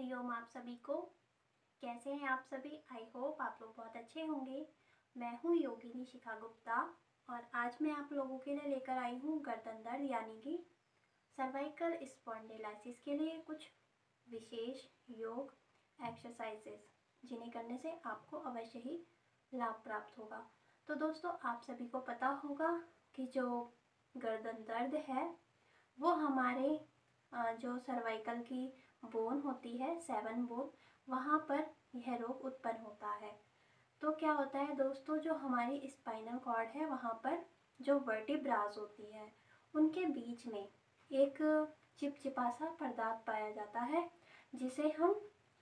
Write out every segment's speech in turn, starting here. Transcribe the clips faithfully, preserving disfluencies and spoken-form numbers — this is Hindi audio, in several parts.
हरिओम आप सभी को। कैसे हैं आप सभी? आई होप आप लोग बहुत अच्छे होंगे। मैं हूँ योगिनी शिखा गुप्ता और आज मैं आप लोगों के लिए लेकर आई हूँ गर्दन दर्द यानी कि सर्वाइकल स्पॉन्डिलाइसिस के लिए कुछ विशेष योग एक्सरसाइजेस जिन्हें करने से आपको अवश्य ही लाभ प्राप्त होगा। तो दोस्तों, आप सभी को पता होगा कि जो गर्दन दर्द है वो हमारे जो सर्वाइकल की बोन होती है, सेवन बोन, वहाँ पर यह रोग उत्पन्न होता है। तो क्या होता है दोस्तों, जो हमारी स्पाइनल कॉर्ड है वहाँ पर जो वर्टिब्रास होती है उनके बीच में एक चिपचिपा सा पदार्थ पाया जाता है जिसे हम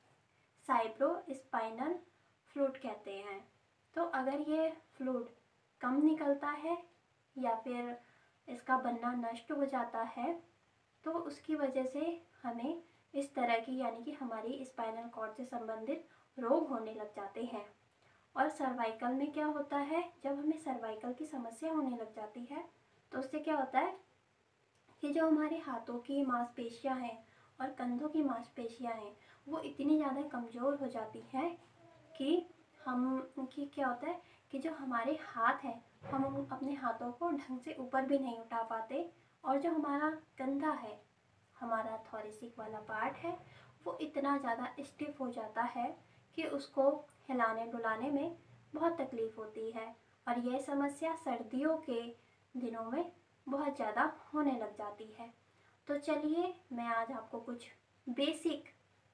साइब्रो स्पाइनल फ्लूइड कहते हैं। तो अगर ये फ्लूइड कम निकलता है या फिर इसका बनना नष्ट हो जाता है तो उसकी वजह से हमें इस तरह की यानी कि हमारी स्पाइनल कॉर्ड से संबंधित रोग होने लग जाते हैं। और सर्वाइकल में क्या होता है, जब हमें सर्वाइकल की समस्या होने लग जाती है तो उससे क्या होता है कि जो हमारे हाथों की मांसपेशियां हैं और कंधों की मांसपेशियां हैं वो इतनी ज़्यादा कमज़ोर हो जाती हैं कि हम कि क्या होता है कि जो हमारे हाथ हैं हम अपने हाथों को ढंग से ऊपर भी नहीं उठा पाते और जो हमारा कंधा है, हमारा थोरेसिक वाला पार्ट है, वो इतना ज़्यादा स्टिफ हो जाता है कि उसको हिलाने डुलाने में बहुत तकलीफ़ होती है। और यह समस्या सर्दियों के दिनों में बहुत ज़्यादा होने लग जाती है। तो चलिए मैं आज आपको कुछ बेसिक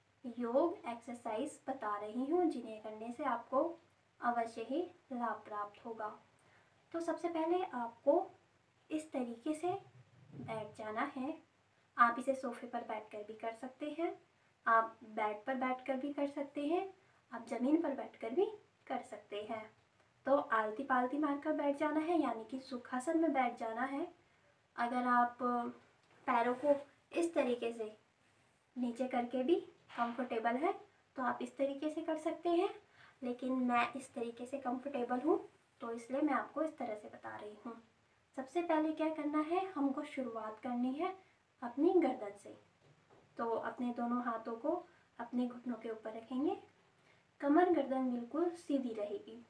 योग एक्सरसाइज बता रही हूँ जिन्हें करने से आपको अवश्य ही लाभ प्राप्त होगा। तो सबसे पहले आपको इस तरीके से बैठ जाना है। आप इसे सोफे पर बैठकर भी कर सकते हैं, आप बेड पर बैठकर भी कर सकते हैं, आप ज़मीन पर बैठकर भी कर सकते हैं। तो आलती पालती मारकर बैठ जाना है यानी कि सुखासन में बैठ जाना है। अगर आप पैरों को इस तरीके से नीचे करके भी कंफर्टेबल है तो आप इस तरीके से कर सकते हैं, लेकिन मैं इस तरीके से कंफर्टेबल हूँ तो इसलिए मैं आपको इस तरह से बता रही हूँ। सबसे पहले क्या करना है, हमको शुरुआत करनी है अपनी गर्दन से। तो अपने दोनों हाथों को अपने घुटनों के ऊपर रखेंगे, कमर गर्दन बिल्कुल सीधी रहेगी।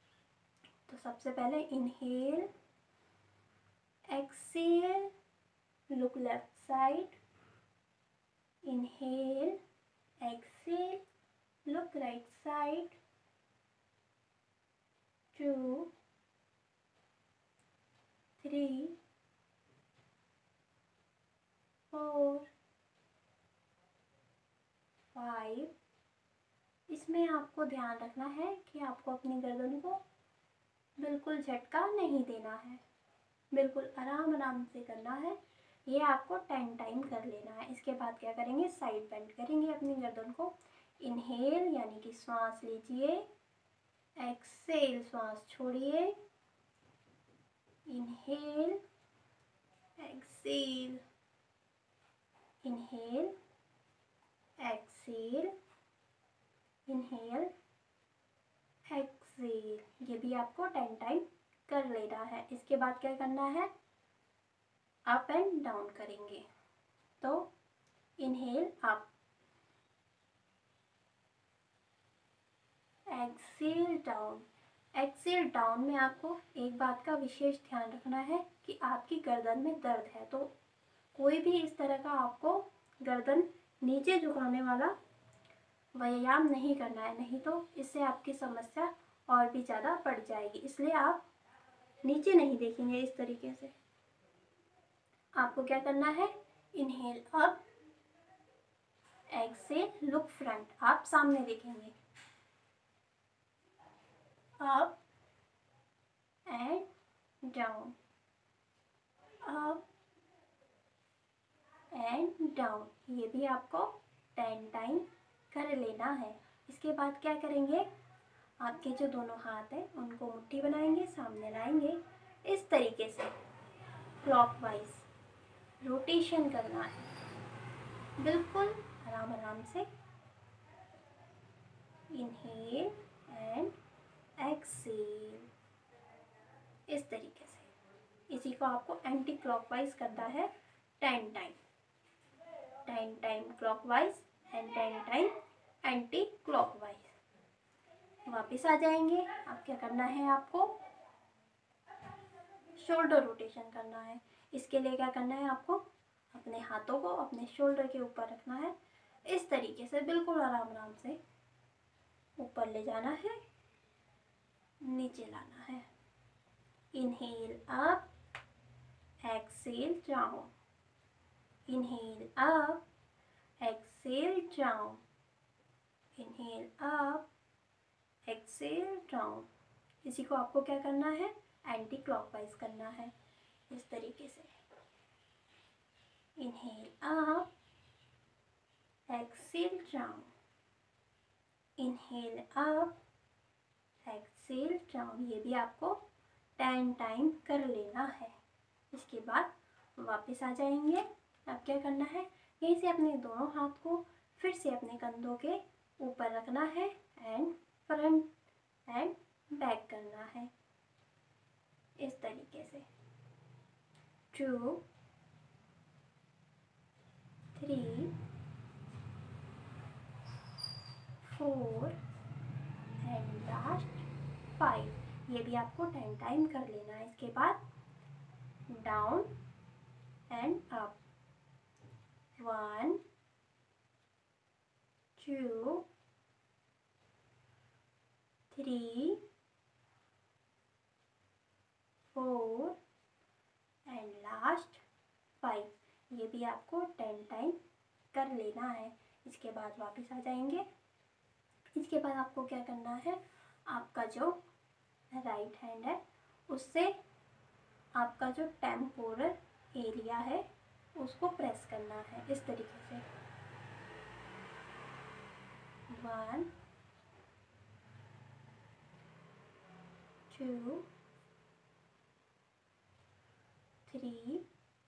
तो सबसे पहले inhale, exhale, look left side, inhale, exhale, look right side, two, three, four, five. इसमें आपको ध्यान रखना है कि आपको अपनी गर्दन को बिल्कुल झटका नहीं देना है, बिल्कुल आराम आराम से करना है। ये आपको टेन टाइम कर लेना है। इसके बाद क्या करेंगे, साइड बेंड करेंगे अपनी गर्दन को। इनहेल यानी कि श्वास लीजिए, एक्सेल श्वास छोड़िए, inhale, exhale, inhale, exhale, inhale, exhale. ये भी आपको टेन टाइम कर लेना है। इसके बाद क्या करना है, अप एंड डाउन करेंगे। तो inhale up, exhale down. Exhale down में आपको एक बात का विशेष ध्यान रखना है कि आपकी गर्दन में दर्द है तो कोई भी इस तरह का आपको गर्दन नीचे झुकाने वाला व्यायाम नहीं करना है, नहीं तो इससे आपकी समस्या और भी ज़्यादा बढ़ जाएगी। इसलिए आप नीचे नहीं देखेंगे। इस तरीके से आपको क्या करना है, inhale up, exhale look front, आप सामने देखेंगे, up and down, up and down. ये भी आपको टेन टाइम कर लेना है। इसके बाद क्या करेंगे, आपके जो दोनों हाथ हैं उनको मुट्ठी बनाएंगे, सामने लाएंगे, इस तरीके से क्लॉकवाइज रोटेशन करना है, बिल्कुल आराम आराम से। इनहेल एंड एक्सेल, इस तरीके से। इसी को आपको एंटी क्लॉकवाइज करना है ten time, ten time clockwise and ten time वापस आ जाएंगे। अब क्या करना है, आपको शोल्डर रोटेशन करना है। इसके लिए क्या करना है, आपको अपने हाथों को अपने शोल्डर के ऊपर रखना है। इस तरीके से बिल्कुल आराम आराम से ऊपर ले जाना है, नीचे लाना है। Inhale up, exhale down, inhale up, exhale down, inhale up, exhale down. इसी को आपको क्या करना है, एंटी क्लॉकवाइज करना है, इस तरीके से। Inhale up, exhale down, inhale up, exhale down. ये भी आपको टेन टाइम कर लेना है। इसके बाद वापस आ जाएंगे। अब क्या करना है, यहीं से अपने दोनों हाथ को फिर से अपने कंधों के ऊपर रखना है एंड फ्रंट एंड बैक करना है, इस तरीके से। Two, three, four and last five. ये भी आपको टेन टाइम कर लेना है। इसके बाद down and up, one, two, three, four and last five. ये भी आपको टेन टाइम कर लेना है। इसके बाद वापस आ जाएंगे। इसके बाद आपको क्या करना है, आपका जो राइट हैंड है उससे आपका जो टेम्पोरल एरिया है उसको प्रेस करना है, इस तरीके से। One, two, three,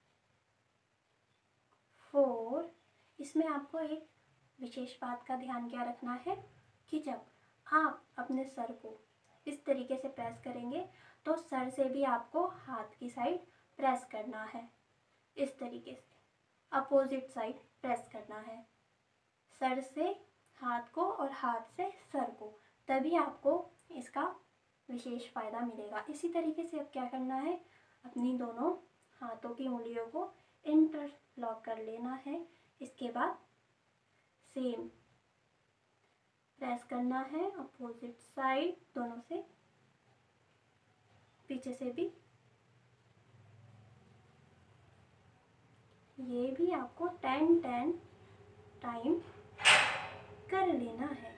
four. इसमें आपको एक विशेष बात का ध्यान क्या रखना है कि जब आप अपने सर को इस तरीके से प्रेस करेंगे तो सर से भी आपको हाथ की साइड प्रेस करना है, इस तरीके से अपोजिट साइड प्रेस करना है। सर से हाथ को और हाथ से सर को, तभी आपको इसका विशेष फ़ायदा मिलेगा। इसी तरीके से अब क्या करना है, अपनी दोनों हाथों की उंगलियों को इंटरलॉक कर लेना है। इसके बाद सेम प्रेस करना है अपोजिट साइड, दोनों से, पीछे से भी। ये भी आपको टेन टेन टाइम कर लेना है,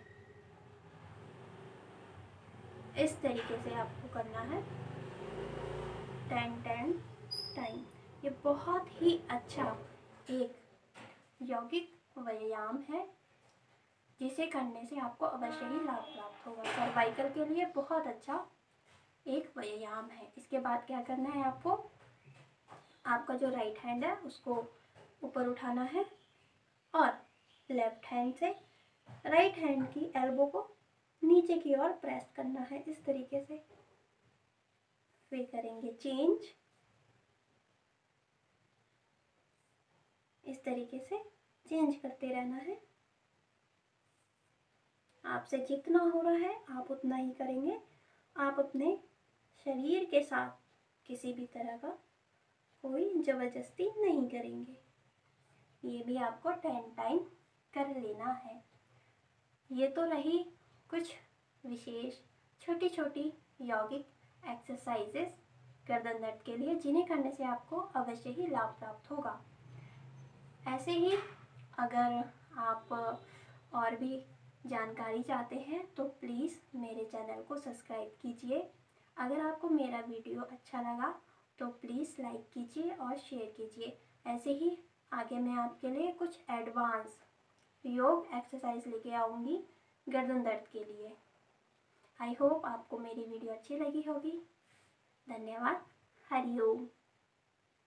इस तरीके से आपको करना है टेन टेन टाइम। ये बहुत ही अच्छा एक यौगिक व्यायाम है जिसे करने से आपको अवश्य ही लाभ प्राप्त होगा। सर्वाइकल के लिए बहुत अच्छा एक व्यायाम है। इसके बाद क्या करना है, आपको आपका जो राइट हैंड है उसको ऊपर उठाना है और लेफ्ट हैंड से राइट हैंड की एल्बो को नीचे की ओर प्रेस करना है, इस तरीके से। फिर करेंगे चेंज, इस तरीके से चेंज करते रहना है। आपसे जितना हो रहा है आप उतना ही करेंगे। आप अपने शरीर के साथ किसी भी तरह का कोई जबरदस्ती नहीं करेंगे। ये भी आपको टेन टाइम कर लेना है। ये तो रही कुछ विशेष छोटी छोटी यौगिक एक्सरसाइजेस गर्दन दर्द के लिए, जिन्हें करने से आपको अवश्य ही लाभ प्राप्त होगा। ऐसे ही अगर आप और भी जानकारी चाहते हैं तो प्लीज़ मेरे चैनल को सब्सक्राइब कीजिए। अगर आपको मेरा वीडियो अच्छा लगा तो प्लीज़ लाइक कीजिए और शेयर कीजिए। ऐसे ही आगे मैं आपके लिए कुछ एडवांस योग एक्सरसाइज लेके आऊँगी गर्दन दर्द के लिए। आई होप आपको मेरी वीडियो अच्छी लगी होगी। धन्यवाद। हरिओम।